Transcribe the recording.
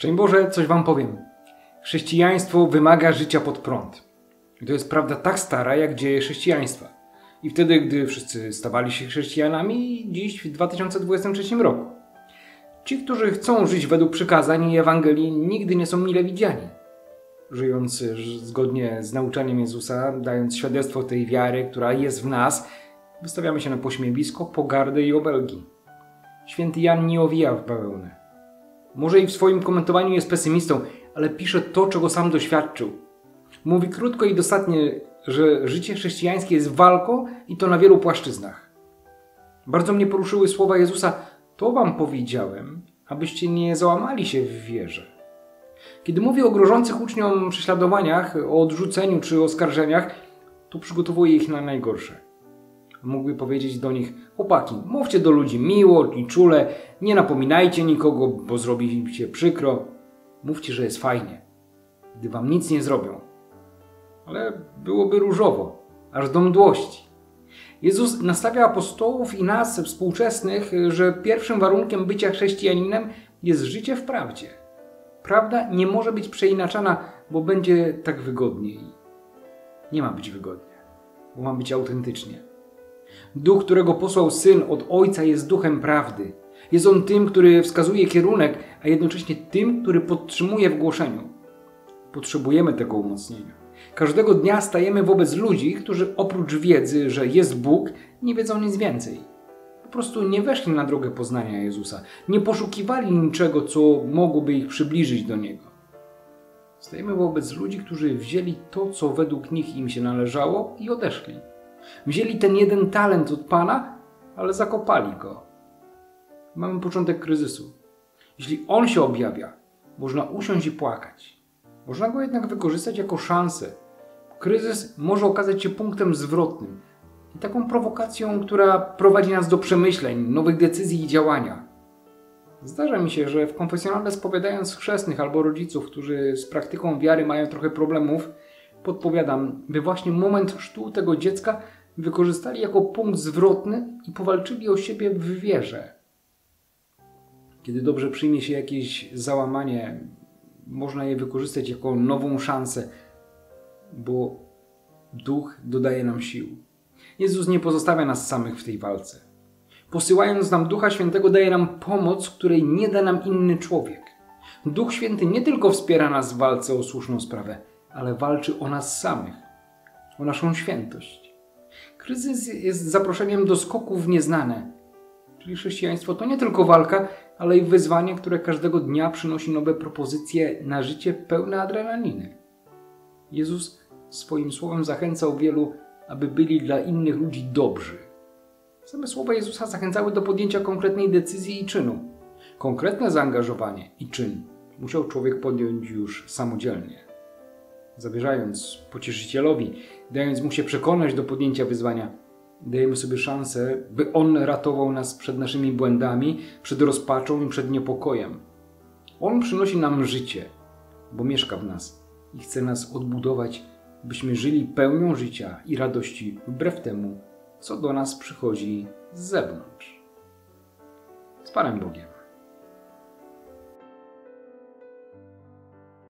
Szczęść Boże, coś wam powiem. Chrześcijaństwo wymaga życia pod prąd. I to jest prawda tak stara, jak dzieje chrześcijaństwa. I wtedy, gdy wszyscy stawali się chrześcijanami, dziś w 2023 roku. Ci, którzy chcą żyć według przykazań i Ewangelii, nigdy nie są mile widziani. Żyjąc zgodnie z nauczaniem Jezusa, dając świadectwo tej wiary, która jest w nas, wystawiamy się na pośmiewisko, pogardę i obelgi. Święty Jan nie owija w bawełnę. Może i w swoim komentowaniu jest pesymistą, ale pisze to, czego sam doświadczył. Mówi krótko i dosadnie, że życie chrześcijańskie jest walką i to na wielu płaszczyznach. Bardzo mnie poruszyły słowa Jezusa: to wam powiedziałem, abyście nie załamali się w wierze. Kiedy mówi o grożących uczniom prześladowaniach, o odrzuceniu czy oskarżeniach, to przygotowuje ich na najgorsze. Mógłby powiedzieć do nich: chłopaki, mówcie do ludzi miło i czule, nie napominajcie nikogo, bo zrobi im się przykro. Mówcie, że jest fajnie, gdy wam nic nie zrobią. Ale byłoby różowo, aż do mdłości. Jezus nastawia apostołów i nas, współczesnych, że pierwszym warunkiem bycia chrześcijaninem jest życie w prawdzie. Prawda nie może być przeinaczana, bo będzie tak wygodniej. Nie ma być wygodnie, bo ma być autentycznie. Duch, którego posłał Syn od Ojca, jest duchem prawdy. Jest on tym, który wskazuje kierunek, a jednocześnie tym, który podtrzymuje w głoszeniu. Potrzebujemy tego umocnienia. Każdego dnia stajemy wobec ludzi, którzy oprócz wiedzy, że jest Bóg, nie wiedzą nic więcej. Po prostu nie weszli na drogę poznania Jezusa. Nie poszukiwali niczego, co mogłoby ich przybliżyć do Niego. Stajemy wobec ludzi, którzy wzięli to, co według nich im się należało i odeszli. Wzięli ten jeden talent od Pana, ale zakopali go. Mamy początek kryzysu. Jeśli on się objawia, można usiąść i płakać. Można go jednak wykorzystać jako szansę. Kryzys może okazać się punktem zwrotnym i taką prowokacją, która prowadzi nas do przemyśleń, nowych decyzji i działania. Zdarza mi się, że w konfesjonale spowiadając chrzestnych albo rodziców, którzy z praktyką wiary mają trochę problemów, podpowiadam, by właśnie moment chrztu tego dziecka wykorzystali jako punkt zwrotny i powalczyli o siebie w wierze. Kiedy dobrze przyjmie się jakieś załamanie, można je wykorzystać jako nową szansę, bo Duch dodaje nam sił. Jezus nie pozostawia nas samych w tej walce. Posyłając nam Ducha Świętego, daje nam pomoc, której nie da nam inny człowiek. Duch Święty nie tylko wspiera nas w walce o słuszną sprawę, ale walczy o nas samych, o naszą świętość. Kryzys jest zaproszeniem do skoku w nieznane. Czyli chrześcijaństwo to nie tylko walka, ale i wyzwanie, które każdego dnia przynosi nowe propozycje na życie pełne adrenaliny. Jezus swoim słowem zachęcał wielu, aby byli dla innych ludzi dobrzy. Same słowa Jezusa zachęcały do podjęcia konkretnej decyzji i czynu. Konkretne zaangażowanie i czyn musiał człowiek podjąć już samodzielnie. Zawierzając pocieszycielowi, dając mu się przekonać do podjęcia wyzwania, dajemy sobie szansę, by on ratował nas przed naszymi błędami, przed rozpaczą i przed niepokojem. On przynosi nam życie, bo mieszka w nas i chce nas odbudować, byśmy żyli pełnią życia i radości wbrew temu, co do nas przychodzi z zewnątrz. Z Panem Bogiem.